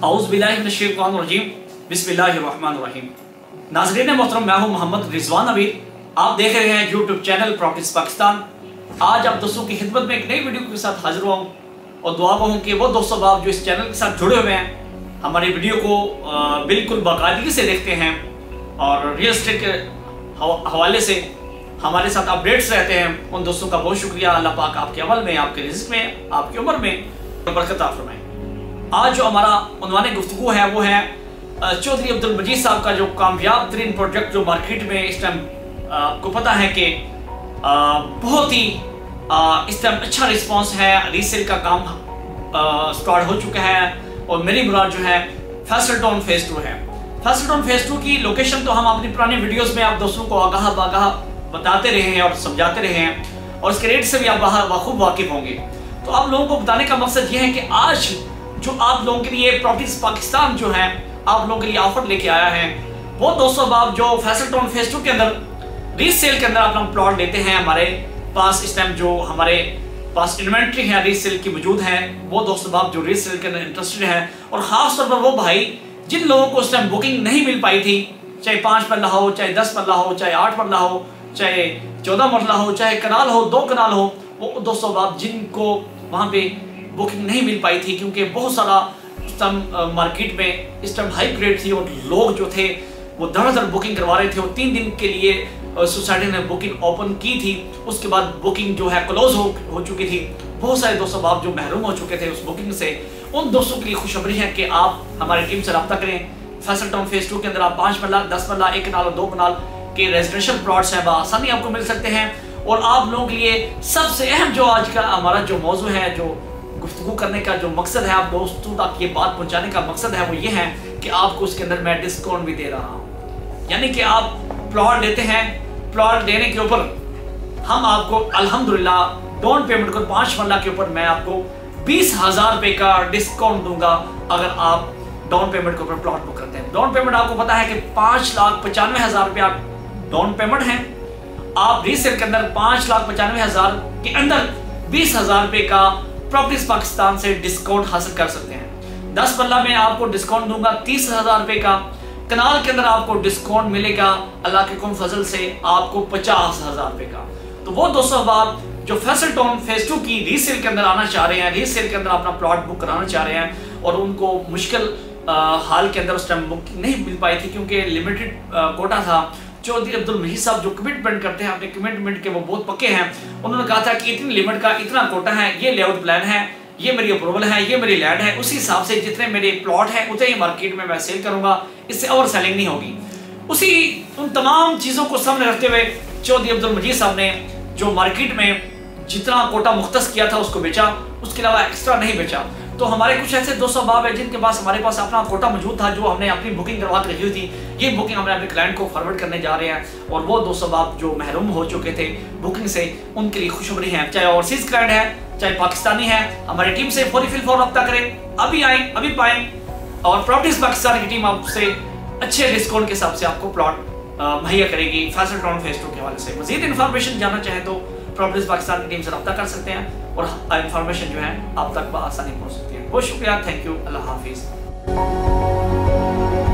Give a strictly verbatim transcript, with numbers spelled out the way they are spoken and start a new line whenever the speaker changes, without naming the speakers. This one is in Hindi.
औज़ुबिल्लाहिमिनश्शैतानिर्रजीम बिस्मिल्लाहिर्रहमानिर्रहीम। नाज़रीन मोहतरम, मैं हूं मोहम्मद रिजवान अमीर। आप देख रहे हैं यूट्यूब चैनल प्रॉपर्टीज पाकिस्तान। आज आप दोस्तों की खिदमत में एक नई वीडियो के साथ हाजिर हुआ हूं और दुआ कहूँ कि वो दोस्तों बाप जो इस चैनल के साथ जुड़े हुए हैं, हमारी वीडियो को बिल्कुल बाकायदगी से देखते हैं और रियल एस्टेट के हवाले से हमारे साथ अपडेट्स रहते हैं, उन दोस्तों का बहुत शुक्रिया। अल्लाह पाक आपके अमल में, आपके रिज़्क़ में, आपकी उम्र में बरकत अता फरमाए। आज जो हमारा उन्वाने गुफ्तगू है वो है चौधरी अब्दुल मजीद साहब का जो कामयाब तरीन प्रोजेक्ट जो मार्केट में इस टाइम आपको पता है कि बहुत ही आ, इस टाइम अच्छा रिस्पांस है। रीसेल का काम स्टार्ट हो चुका है और मेरी मुराद जो है फैसल टाउन फेज टू है। फैसल टाउन फेज टू की लोकेशन तो हम अपनी पुरानी वीडियोस में आप दोस्तों को आगाह बागाह बताते रहे हैं और समझाते रहे हैं और इसके रेट से भी आप बाखूब वाकिफ होंगे। तो आप लोगों को बताने का मकसद ये है कि आज जो आप लोगों के लिए प्रॉपर्टीज पाकिस्तान जो है आप लोगों के लिए ऑफर लेके आया है, वो दोस्तों आप जो फैसल टाउन फेज टू के अंदर रीसेल के अंदर आप लोग प्लॉट लेते हैं, हमारे पास इस टाइम जो हमारे पास इन्वेंट्री है रीसेल की मौजूद है, वो दोस्तों आप जो रीसेल के अंदर इंटरेस्टेड है और खास तौर पर वो भाई जिन लोगों को उस टाइम बुकिंग नहीं मिल पाई थी, चाहे पाँच मरला हो, चाहे दस मरला हो, चाहे आठ मरला हो, चाहे चौदह मरला हो, चाहे कनाल हो, दो कनाल हो, वो दोस्तों आप जिनको वहाँ पे बुकिंग नहीं मिल पाई थी क्योंकि बहुत सारा उस टाइम मार्केट में इस टाइम हाई रेट थी और लोग जो थे वो धड़ाधड़ बुकिंग करवा रहे थे और तीन दिन के लिए सोसाइटी ने बुकिंग ओपन की थी। उसके बाद बुकिंग जो है क्लोज हो हो चुकी थी। बहुत सारे दोस्तों आप जो महरूम हो चुके थे उस बुकिंग से, उन दोस्तों के लिए खुशखबरी है कि आप हमारी टीम से रब्ता करें। फैसल टाउन फेज टू के अंदर आप पाँच मरला, दस मरला, एक कनाल और दो कनाल के रेजिडेंशियल प्लॉट्स हैं आसानी आपको मिल सकते हैं। और आप लोगों के लिए सबसे अहम जो आज का हमारा जो मौजू है, जो गुफ्तगू करने का जो मकसद है, आप दोस्तों तक ये बात पहुंचाने का मकसद है, वो ये है कि आपको उसके अंदर मैं डिस्काउंट भी दे रहा हूँ। यानी कि आप प्लॉट लेते हैं, प्लॉट लेने के ऊपर हम आपको अल्हम्दुलिल्लाह डाउन पेमेंट को पाँच मरला के ऊपर मैं आपको बीस हजार रुपये का डिस्काउंट दूंगा अगर आप डाउन पेमेंट के ऊपर प्लॉट बुक करते हैं। डाउन पेमेंट आपको पता है कि पाँच लाख पचानवे हजार रुपये आप डाउन पेमेंट है। आप रीसेल के अंदर पाँच लाख पचानवे हजार के अंदर बीस हजार रुपये का प्रॉपर्टीज पाकिस्तान से डिस्काउंट हासिल कर सकते हैं। दस मरला में आपको डिस्काउंट दूंगा तीस हजार रुपये का। कनाल के अंदर आपको डिस्काउंट मिलेगा अल्लाह के कुम फजल से आपको पचास हजार रुपये का। तो वो दोस्तों आप जो फैसल टाउन फेज टू की रीसेल के अंदर आना चाह रहे हैं, रीसेल के अंदर अपना प्लॉट बुक कराना चाह रहे हैं और उनको मुश्किल हाल के अंदर उस टाइम बुकिंग नहीं मिल पाई थी क्योंकि लिमिटेड कोटा था। चौधरी अब्दुल मजीद साहब जो कमिटमेंट करते हैं अपने कमिटमेंट के वो बहुत पक्के हैं। उन्होंने कहा था कि इतनी लिमिट का इतना कोटा है, ये लेआउट प्लान है, ये मेरी अप्रूवल है, ये मेरी लैंड है, उसी हिसाब से जितने मेरे प्लॉट हैं उतने ही मार्केट में मैं सेल करूंगा, इससे और सेलिंग नहीं होगी। उसी उन तमाम चीज़ों को सामने रखते हुए चौधरी अब्दुल मजीद साहब ने जो मार्केट में जितना कोटा मुख्तस किया था उसको बेचा, उसके अलावा एक्स्ट्रा नहीं बेचा। तो हमारे कुछ ऐसे दोस्तों बाब है जिनके पास हमारे पास अपना कोटा मौजूद था, जो हमने अपनी बुकिंग करवा के रखी हुई थी। ये बुकिंग हमने अपने क्लाइंट को फॉरवर्ड करने जा रहे हैं और वो दोस्तों बाब जो महरूम हो चुके थे बुकिंग से, उनके लिए खुशखबरी है। चाहे ओवरसीज क्लाइंट है, चाहे पाकिस्तानी है, हमारी टीम से फौरी फिल फौर रब्ता करें, अभी आए अभी पाएं और प्रॉपर्टीज पाकिस्तान की टीम आपसे अच्छे डिस्काउंट के हिसाब से आपको प्लॉट मुहैया करेगी फैसल टाउन फेज टू के हवाले से। मजीद इन्फॉर्मेशन जानना चाहें तो प्रॉपर्टीज पाकिस्तान की टीम से रब्ता कर सकते हैं और इन्फॉर्मेशन जो है आप तक बआसानी पहुंच सकती है। बहुत शुक्रिया, थैंक यू, अल्लाह हाफिज।